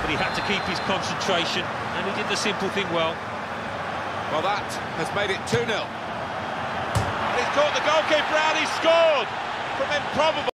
but he had to keep his concentration, and he did the simple thing well. Well, that has made it 2-0. And he's caught the goalkeeper out, he's scored from improbable.